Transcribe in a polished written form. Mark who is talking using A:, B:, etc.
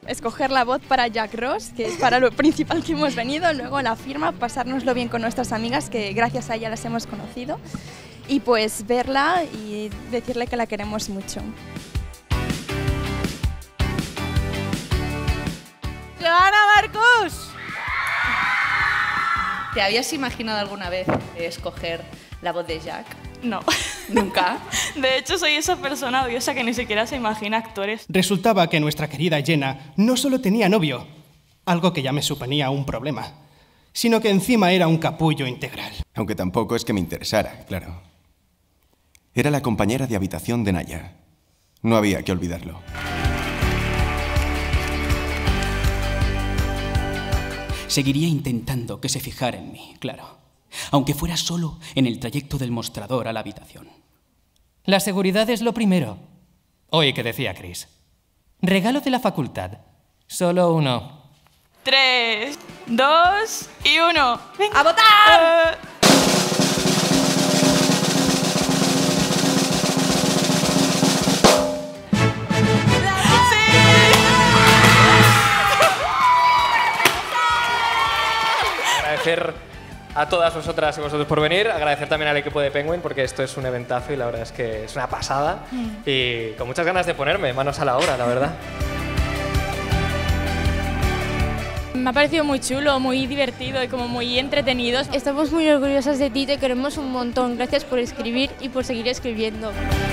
A: escoger la voz para Jack Ross, que es para lo principal que hemos venido, luego la firma, pasárnoslo bien con nuestras amigas, que gracias a ella las hemos conocido, y pues verla y decirle que la queremos mucho.
B: ¡Joana Marcus!
C: ¿Te habías imaginado alguna vez escoger la voz de Jack?
D: No.
C: ¿Nunca?
D: De hecho, soy esa persona odiosa que ni siquiera se imagina actores.
E: Resultaba que nuestra querida Jenna no solo tenía novio, algo que ya me suponía un problema, sino que encima era un capullo integral.
F: Aunque tampoco es que me interesara, claro. Era la compañera de habitación de Naya. No había que olvidarlo.
G: Seguiría intentando que se fijara en mí, claro. Aunque fuera solo en el trayecto del mostrador a la habitación.
H: La seguridad es lo primero. Oye, ¿qué decía Chris? Regalo de la facultad. Solo uno.
D: 3, 2 y 1.
C: ¡Venga! ¡A votar!
I: Agradecer a todas vosotras y vosotros por venir, agradecer también al equipo de Penguin porque esto es un eventazo y la verdad es que es una pasada y con muchas ganas de ponerme manos a la obra, la verdad.
J: Me ha parecido muy chulo, muy divertido y como muy entretenido.
K: Estamos muy orgullosas de ti, te queremos un montón. Gracias por escribir y por seguir escribiendo.